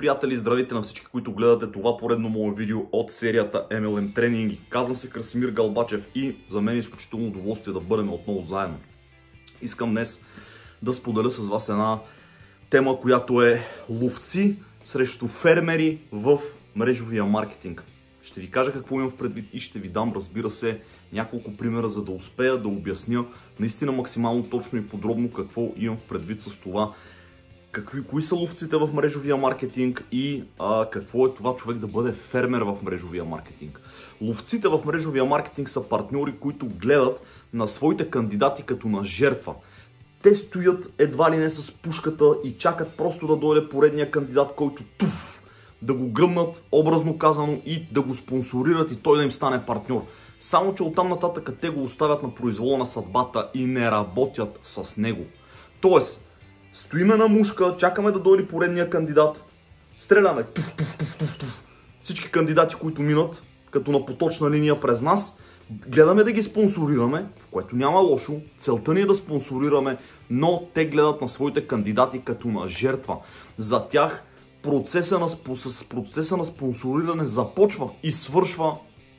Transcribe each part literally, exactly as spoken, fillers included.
приятели, здравейте на всички, които гледате това поредно мое видео от серията Ем Ел Ем тренинги. Казвам се Красимир Галбачев и за мен е изключително удоволствие да бъдем отново заедно. Искам днес да споделя с вас една тема, която е ловци срещу фермери в мрежовия маркетинг. Ще ви кажа какво имам в предвид и ще ви дам, разбира се, няколко примера, за да успея да обясня наистина максимално точно и подробно какво имам в предвид с това. Какви, кои са ловците в мрежовия маркетинг и а, какво е това човек да бъде фермер в мрежовия маркетинг. Ловците в мрежовия маркетинг са партньори, които гледат на своите кандидати като на жертва. Те стоят едва ли не с пушката и чакат просто да дойде поредния кандидат, който туф, да го гръмнат, образно казано, и да го спонсорират и той да им стане партньор. Само че оттам нататък те го оставят на произвола на съдбата и не работят с него. Тоест, стоиме на мушка, чакаме да дойде поредния кандидат, стреляме туф, туф, туф, туф, туф. Всички кандидати, които минат като на поточна линия през нас, гледаме да ги спонсорираме, в което няма лошо. Целта ни е да спонсорираме, но те гледат на своите кандидати като на жертва. За тях процеса на, с процеса на спонсориране започва и свършва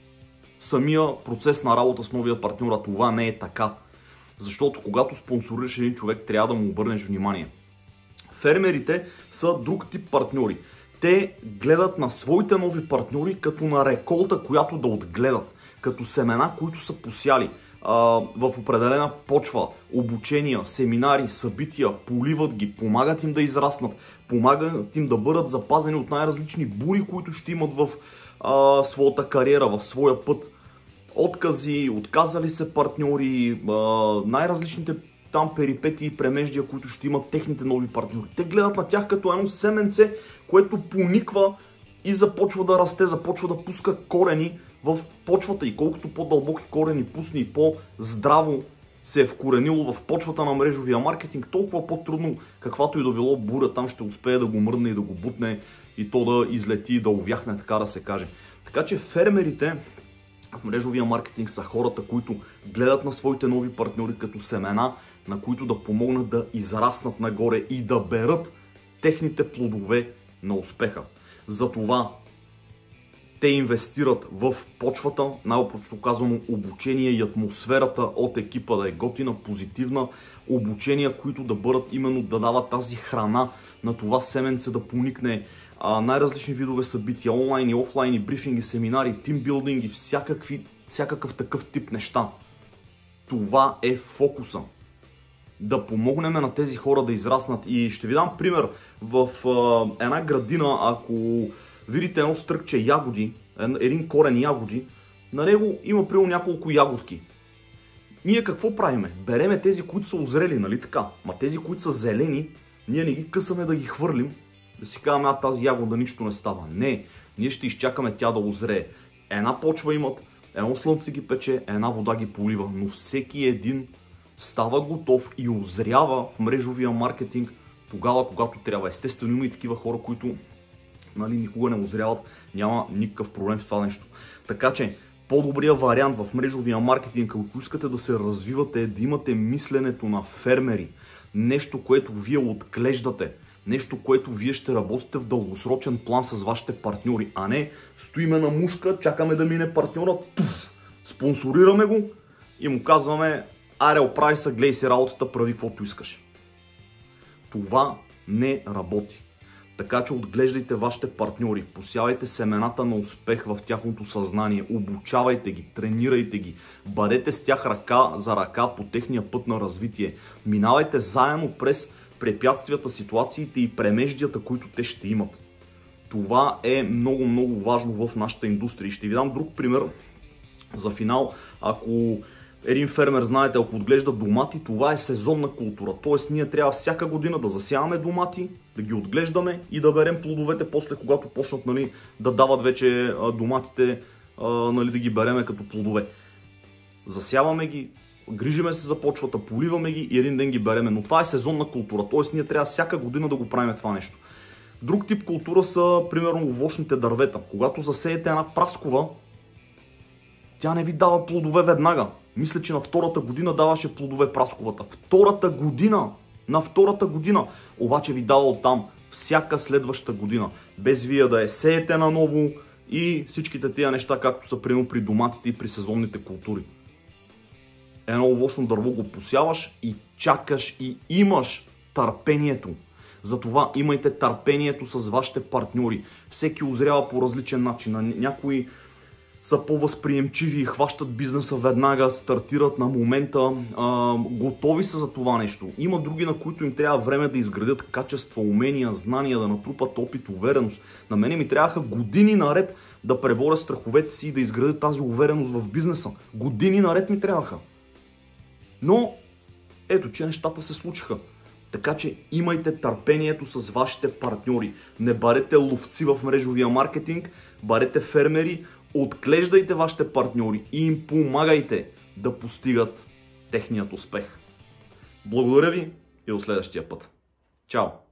самия процес на работа с новия партньор, а това не е така. Защото когато спонсорираш един човек, трябва да му обърнеш внимание. Фермерите са друг тип партньори. Те гледат на своите нови партньори като на реколта, която да отгледат. Като семена, които са посяли а, в определена почва, обучения, семинари, събития, поливат ги, помагат им да израснат, помагат им да бъдат запазени от най-различни бури, които ще имат в а, своята кариера, в своя път. Откази, отказали се партньори, най-различните там перипетии и премеждия, които ще имат техните нови партньори. Те гледат на тях като едно семенце, което пониква и започва да расте, започва да пуска корени в почвата. И колкото по-дълбоки корени пусне и по-здраво се е вкоренило в почвата на мрежовия маркетинг, толкова по-трудно, каквато и да било буря, там ще успее да го мръдне и да го бутне и то да излети и да увяхне, така да се каже. Така че фермерите в мрежовия маркетинг са хората, които гледат на своите нови партньори като семена, на които да помогнат да израснат нагоре и да берат техните плодове на успеха. Затова те инвестират в почвата, най-общо казано обучение и атмосферата от екипа да е готина, позитивна, обучения, които да бъдат именно да дават тази храна на това семенце да поникне. Най-различни видове събития, онлайн и офлайн, и брифинги, семинари, тимбилдинги, всякакви, всякакъв такъв тип неща. Това е фокуса. Да помогнем на тези хора да израснат. И ще ви дам пример. В а, една градина, ако видите едно стръкче ягоди, един корен ягоди, на него има примерно няколко ягодки. Ние какво правиме? Береме тези, които са озрели, нали така? Ма тези, които са зелени, ние не ги късаме да ги хвърлим, да си казваме, а тази ягода нищо не става. Не, ние ще изчакаме тя да озрее. Една почва имат, едно слънце ги пече, една вода ги полива, но всеки един става готов и озрява в мрежовия маркетинг тогава, когато трябва. Естествено има и такива хора, които нали, никога не озряват, няма никакъв проблем с това нещо. Така че по-добрият вариант в мрежовия маркетинг, ако искате да се развивате, е да имате мисленето на фермери. Нещо, което вие отглеждате. Нещо, което вие ще работите в дългосрочен план с вашите партньори, а не стоиме на мушка, чакаме да мине партньора, туф, спонсорираме го и му казваме, аре, оправи се, гледай си работата, прави каквото искаш. Това не работи. Така че отглеждайте вашите партньори, посявайте семената на успех в тяхното съзнание, обучавайте ги, тренирайте ги, бъдете с тях ръка за ръка по техния път на развитие, минавайте заедно през препятствията, ситуациите и премеждията, които те ще имат. Това е много, много важно в нашата индустрия. Ще ви дам друг пример за финал. Ако един фермер, знаете, ако отглежда домати, това е сезонна култура. Тоест ние трябва всяка година да засяваме домати, да ги отглеждаме и да берем плодовете после, когато почнат нали, да дават вече доматите, нали, да ги береме като плодове. Засяваме ги, грижиме се за почвата, поливаме ги и един ден ги береме. Но това е сезонна култура, т.е. ние трябва всяка година да го правим това нещо. Друг тип култура са, примерно, овощните дървета. Когато засеете една праскова, тя не ви дава плодове веднага. Мисля, че на втората година даваше плодове прасковата. Втората година! На втората година! Обаче ви дава оттам всяка следваща година. без вие да я сеете наново и всичките тия неща, както са примерно при доматите и при сезонните култури. Едно овощно дърво го посяваш и чакаш и имаш търпението. Затова имайте търпението с вашите партньори. Всеки озрява по различен начин. Някои са по-възприемчиви и хващат бизнеса веднага, стартират на момента, а, готови са за това нещо. Има други, на които им трябва време да изградят качества, умения, знания, да натрупат опит, увереност. На мене ми трябваха години наред да преборя страховете си и да изградя тази увереност в бизнеса. Години наред ми трябваха. Но ето, че нещата се случиха. Така че имайте търпението с вашите партньори. Не бъдете ловци в мрежовия маркетинг, бъдете фермери, отглеждайте вашите партньори и им помагайте да постигат техният успех. Благодаря ви и до следващия път. Чао!